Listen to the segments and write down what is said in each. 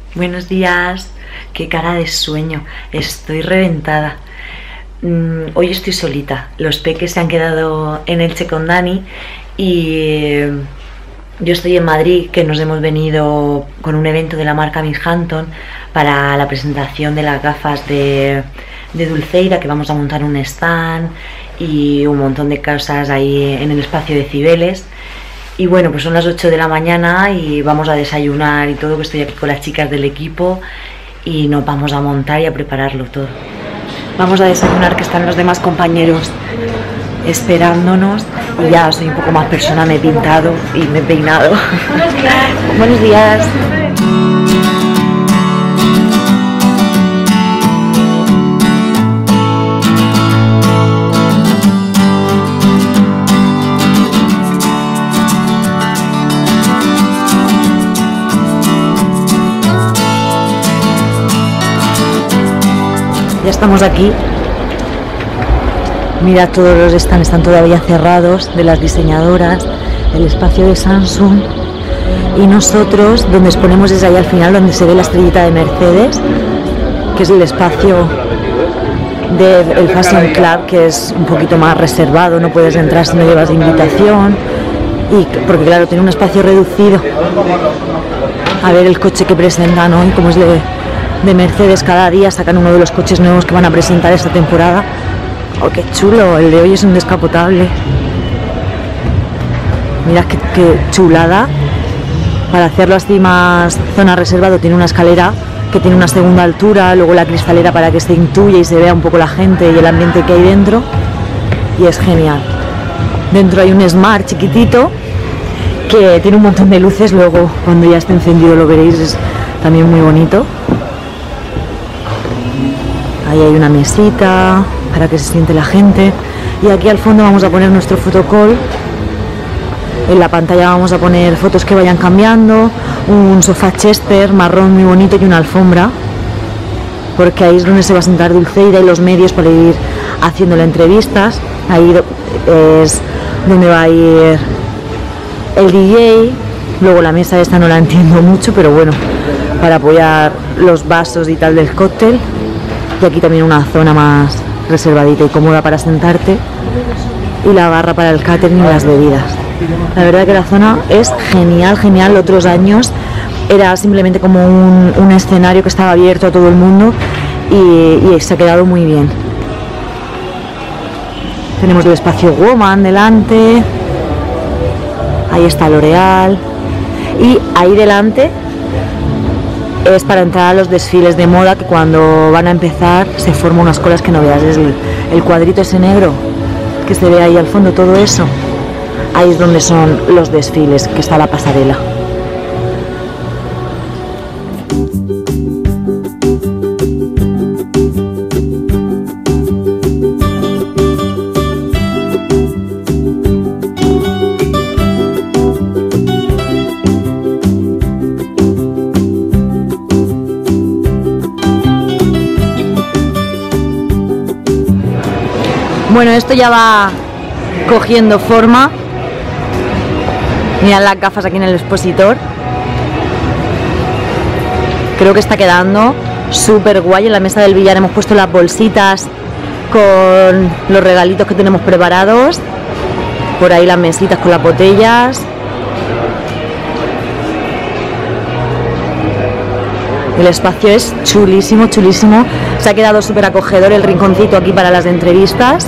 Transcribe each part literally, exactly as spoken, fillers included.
Buenos días. Qué cara de sueño. Estoy reventada. Mm, hoy estoy solita. Los peques se han quedado en Elche con Dani y eh, yo estoy en Madrid, que nos hemos venido con un evento de la marca Miss Hampton para la presentación de las gafas de, de Dulceira, que vamos a montar un stand y un montón de cosas ahí en el espacio de Cibeles. Y bueno, pues son las ocho de la mañana y vamos a desayunar y todo, que estoy aquí con las chicas del equipo y nos vamos a montar y a prepararlo todo. Vamos a desayunar, que están los demás compañeros esperándonos, y ya soy un poco más persona, me he pintado y me he peinado. Buenos días. Buenos días. Ya estamos aquí. Mira, todos los stands están todavía cerrados, de las diseñadoras, el espacio de Samsung, y nosotros donde exponemos es ahí al final, donde se ve la estrellita de Mercedes, que es el espacio del Fashion Club, que es un poquito más reservado, no puedes entrar si no llevas invitación, y porque claro, tiene un espacio reducido. A ver el coche que presentan hoy, como es de de Mercedes, cada día sacan uno de los coches nuevos que van a presentar esta temporada. Oh, qué chulo, el de hoy es un descapotable. Mirad qué, qué chulada. Para hacerlo así más zona reservado, tiene una escalera que tiene una segunda altura, luego la cristalera para que se intuya y se vea un poco la gente y el ambiente que hay dentro, y es genial. Dentro hay un Smart chiquitito que tiene un montón de luces, luego cuando ya esté encendido lo veréis, es también muy bonito. Ahí hay una mesita para que se siente la gente, y aquí al fondo vamos a poner nuestro photocall. En la pantalla vamos a poner fotos que vayan cambiando, un sofá Chester marrón muy bonito y una alfombra, porque ahí es donde se va a sentar Dulceira y los medios para ir haciéndole entrevistas. Ahí es donde va a ir el D J. Luego la mesa esta no la entiendo mucho, pero bueno, para apoyar los vasos y tal del cóctel. Y aquí también una zona más reservadita y cómoda para sentarte, y la barra para el catering y las bebidas. La verdad que la zona es genial, genial. Otros años era simplemente como un, un escenario que estaba abierto a todo el mundo, y, y se ha quedado muy bien. Tenemos el espacio Woman delante, ahí está L'Oreal, y ahí delante es para entrar a los desfiles de moda, que cuando van a empezar se forman unas colas que no veas. Es el, el cuadrito ese negro que se ve ahí al fondo, todo eso, ahí es donde son los desfiles, que está la pasarela. Bueno, esto ya va cogiendo forma. Mirad las gafas aquí en el expositor. Creo que está quedando súper guay. En la mesa del billar hemos puesto las bolsitas con los regalitos que tenemos preparados. Por ahí las mesitas con las botellas. El espacio es chulísimo, chulísimo. Se ha quedado súper acogedor el rinconcito aquí para las entrevistas.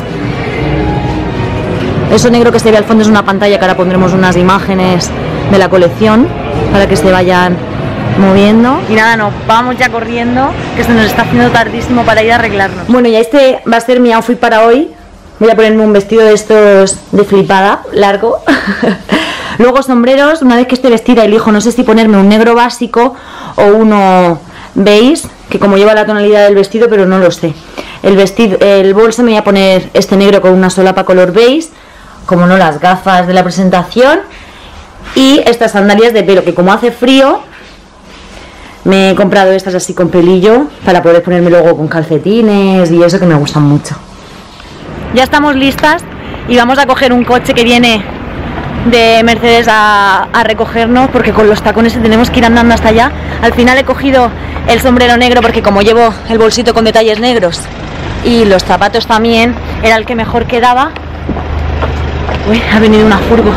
Eso negro que se ve al fondo es una pantalla, que ahora pondremos unas imágenes de la colección para que se vayan moviendo. Y nada, nos vamos ya corriendo, que se nos está haciendo tardísimo para ir a arreglarnos. Bueno, ya este va a ser mi outfit para hoy. Voy a ponerme un vestido de estos de flipada, largo. Luego sombreros. Una vez que esté vestida elijo, no sé si ponerme un negro básico o uno beige, que como lleva la tonalidad del vestido, pero no lo sé. El vestido, el bolso me voy a poner este negro con una solapa color beige, como no, las gafas de la presentación, y estas sandalias de pelo, que como hace frío me he comprado estas así con pelillo para poder ponerme luego con calcetines y eso, que me gustan mucho. Ya estamos listas y vamos a coger un coche que viene de Mercedes a, a recogernos, porque con los tacones tenemos que ir andando hasta allá. Al final he cogido el sombrero negro porque como llevo el bolsito con detalles negros y los zapatos también, era el que mejor quedaba. Uy, ha venido una furgo.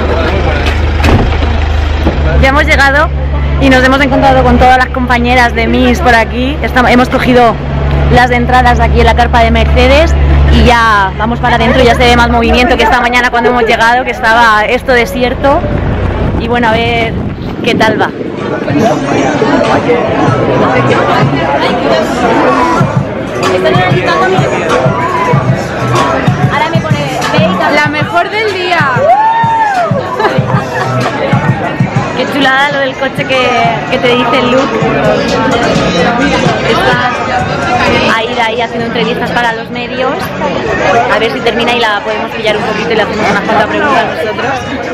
Ya hemos llegado y nos hemos encontrado con todas las compañeras de Miss por aquí. Estamos, hemos cogido las entradas aquí en la carpa de Mercedes y ya vamos para adentro. Ya se ve más movimiento que esta mañana cuando hemos llegado, que estaba esto desierto. Y bueno, a ver qué tal va. Ahora me pone la mejor del día. Qué chulada lo del coche que, que te dice el look. Está ahí, ahí haciendo entrevistas para los medios. A ver si termina y la podemos pillar un poquito y le hacemos unas cuantas preguntas nosotros.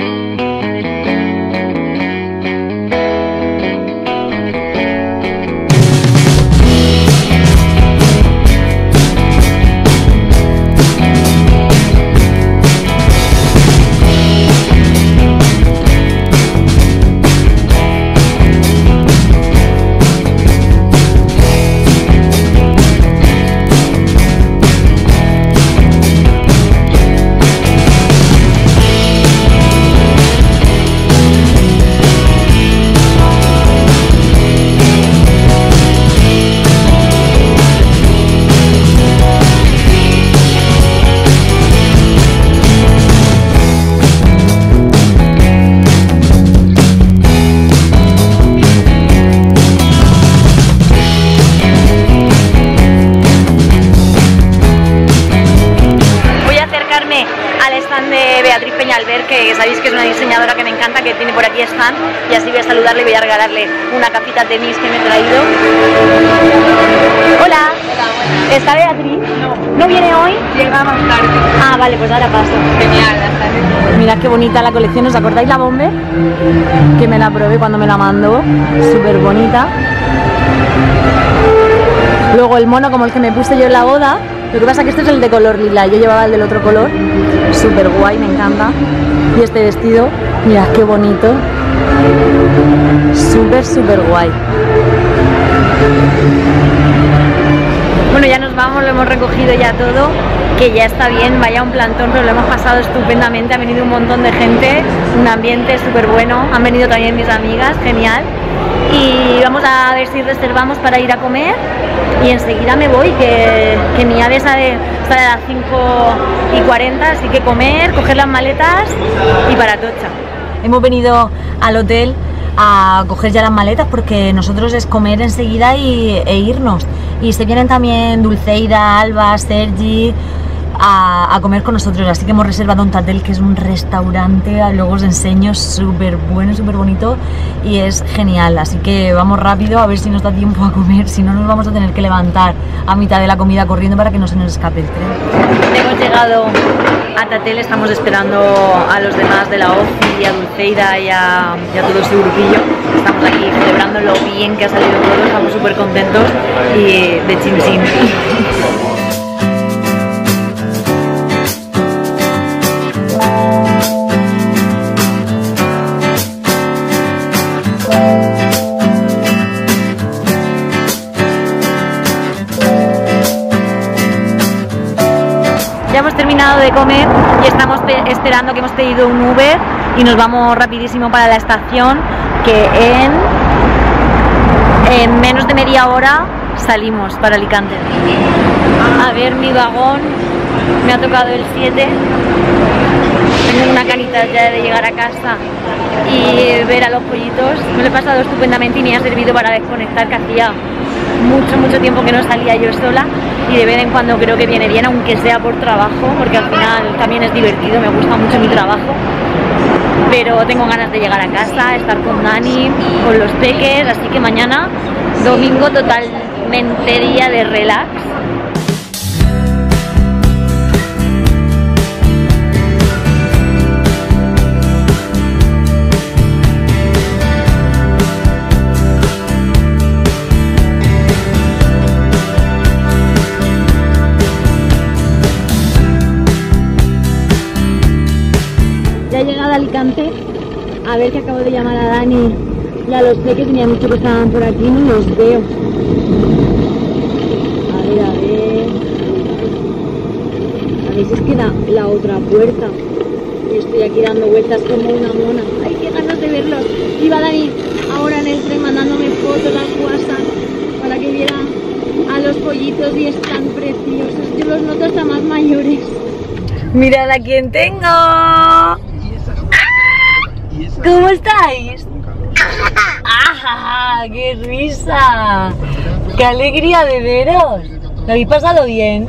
Que sabéis que es una diseñadora que me encanta, que tiene por aquí stand, y así voy a saludarle y voy a regalarle una capita de Miss que me he traído. Hola. Hola, buenas. ¿Está Beatriz? No. ¿No viene hoy? Llega más tarde. Ah, vale, pues ahora paso. Genial, hasta luego. Mirad qué bonita la colección, ¿os acordáis la bomber? Que me la probé cuando me la mandó, súper bonita. Luego el mono como el que me puse yo en la boda. Lo que pasa es que este es el de color lila, yo llevaba el del otro color, súper guay, me encanta. Y este vestido, mirad qué bonito, súper, súper guay. Bueno, ya nos vamos, lo hemos recogido ya todo, que ya está bien, vaya un plantón, pero lo hemos pasado estupendamente, ha venido un montón de gente, un ambiente súper bueno, han venido también mis amigas, genial. Y vamos a ver si reservamos para ir a comer y enseguida me voy, que, que mi ave sale, sale a las cinco y cuarenta, así que comer, coger las maletas y para Atocha. Hemos venido al hotel a coger ya las maletas porque nosotros es comer enseguida y, e irnos. Y se vienen también Dulceida, Alba, Sergi a, a comer con nosotros, así que hemos reservado un tatel que es un restaurante, luego os enseño, súper bueno, súper bonito y es genial, así que vamos rápido a ver si nos da tiempo a comer, si no nos vamos a tener que levantar a mitad de la comida corriendo para que no se nos escape el tren. Hemos llegado a Tatel, estamos esperando a los demás de la O F I, a Dulceida y a, y a todo ese grupillo. Estamos aquí celebrando lo bien que ha salido todo, estamos súper contentos y de chin chin. Ya hemos terminado de comer y estamos esperando, que hemos pedido un Uber y nos vamos rapidísimo para la estación, que en, en menos de media hora salimos para Alicante. A ver, mi vagón, me ha tocado el siete, tengo una canita ya de llegar a casa y ver a los pollitos. Me lo he pasado estupendamente y me ha servido para desconectar, que hacía mucho, mucho tiempo que no salía yo sola y de vez en cuando creo que viene bien, aunque sea por trabajo, porque al final también es divertido, me gusta mucho mi trabajo. Pero tengo ganas de llegar a casa, estar con Dani, con los peques, así que mañana, domingo, totalmente día de relax. A ver, que acabo de llamar a Dani y a los peques, tenía mucho que estaban por aquí, no los veo. A ver, a ver... A ver si es que da la otra puerta. Y estoy aquí dando vueltas como una mona. ¡Ay, qué ganas de verlos! Iba Dani ahora en el tren mandándome fotos al WhatsApp para que viera a los pollitos y están preciosos. Yo los noto hasta más mayores. ¡Mirad a quién tengo! ¡Ah! ¿Cómo estáis? ¡Ah! ¡Qué risa! ¡Qué alegría de veros! ¿Lo habéis pasado bien?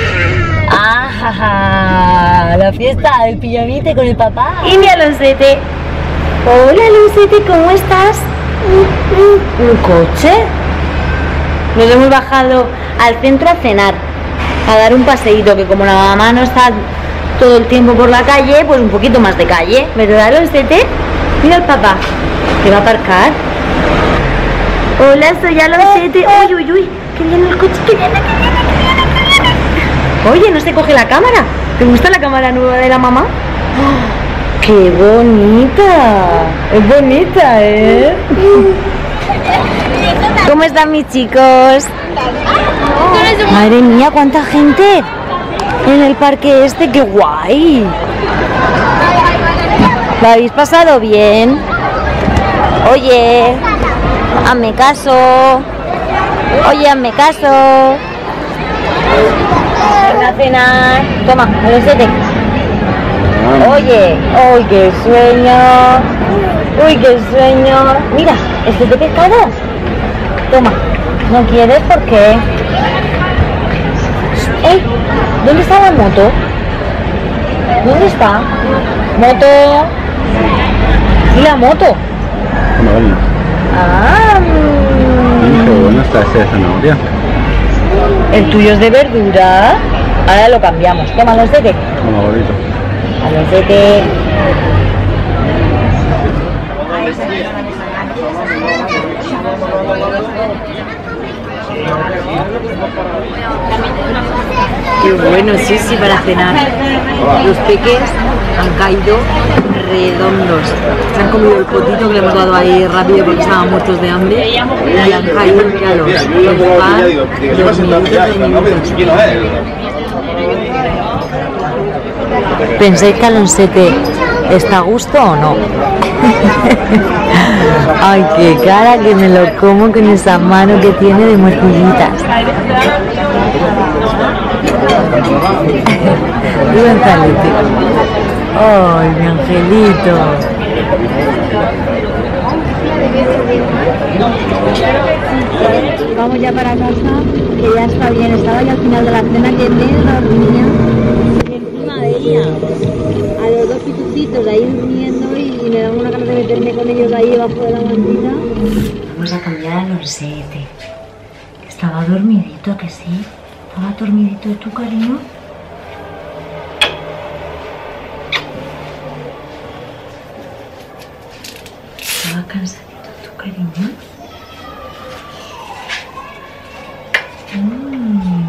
¡Ah! La fiesta del pijamite con el papá. Y mi Alonsete. Hola, Alonsete, ¿cómo estás? ¿Un coche? Nos hemos bajado al centro a cenar, a dar un paseíto, que como la mamá no está todo el tiempo por la calle, pues un poquito más de calle, ¿verdad, Alonsete? Mira el papá, que va a aparcar. Hola, soy Alonsete. Uy, uy, uy, que viene el coche, que viene, que viene, que viene, que viene. Oye, no se coge la cámara. ¿Te gusta la cámara nueva de la mamá? ¡Oh, qué bonita! Es bonita, ¿eh? ¿Cómo están mis chicos? Madre mía, cuánta gente en el parque este, qué guay. ¿Lo habéis pasado bien? Oye, hazme caso. Oye, hazme caso. Ven a cenar. Toma, Alonsete. Oye, uy, qué sueño. Uy, qué sueño. Mira, este de pescado. Toma. ¿No quieres? ¿Por qué? ¡Ey! ¿Dónde está la moto? ¿Dónde está? Moto. ¿Y la moto? Hola. Ah. Qué bueno está ese de zanahoria. El tuyo es de verdura. Ahora lo cambiamos. Toma, Alonsete. Como bonito. Alonsete. Qué bueno, sí, sí, para cenar. Los peques han caído redondos. Se han comido el potito que le hemos dado ahí rápido porque estaban muertos de hambre. Y han caído, míralo, los pan, dos minutos de minutos. ¿Pensáis que Alonsete está a gusto o no? Ay, qué cara que me lo como con esa mano que tiene de morcillitas. Gonzalete. Ay, mi angelito. Vamos ya para casa, que ya está bien. Estaba ya al final de la cena que me dormía encima de ella. A los dos pitucitos ahí durmiendo y me dan una ganas de meterme con ellos ahí debajo de la mantita. Vamos a cambiar a Alonsete. Estaba dormidito, que sí. Estaba dormidito, ¿tú, cariño? Estaba cansadito, ¿tú, cariño? Mm.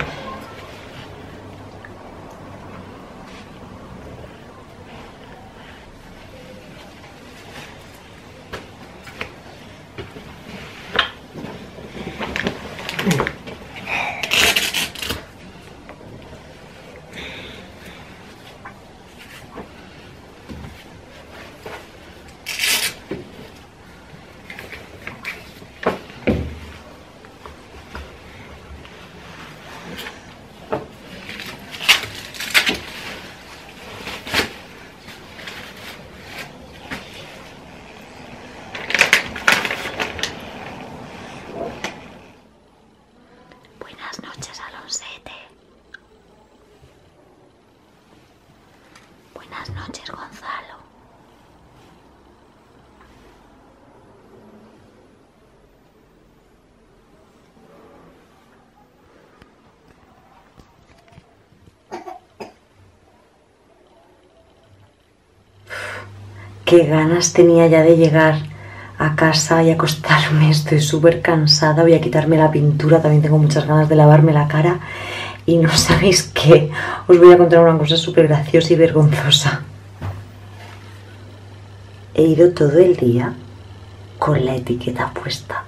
Buenas noches, Alonsete. Buenas noches, Gonzalo. Qué ganas tenía ya de llegar a casa y acostarme. Estoy súper cansada, voy a quitarme la pintura, también tengo muchas ganas de lavarme la cara. Y no sabéis qué, os voy a contar una cosa súper graciosa y vergonzosa. he ido todo el día con la etiqueta puesta.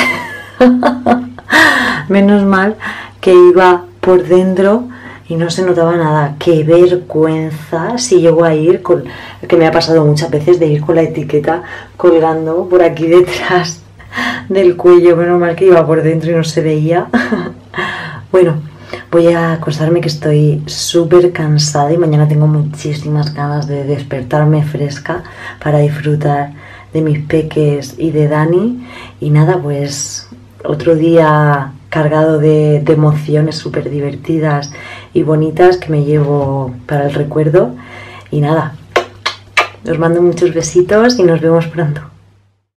Menos mal que iba por dentro y no se notaba nada. Qué vergüenza si llego a ir con, que me ha pasado muchas veces, de ir con la etiqueta colgando por aquí detrás del cuello. Menos mal que iba por dentro y no se veía. Bueno, voy a acostarme, que estoy súper cansada y mañana tengo muchísimas ganas de despertarme fresca para disfrutar de mis peques y de Dani. Y nada, pues otro día cargado de, de emociones súper divertidas y bonitas que me llevo para el recuerdo. Y nada, os mando muchos besitos y nos vemos pronto.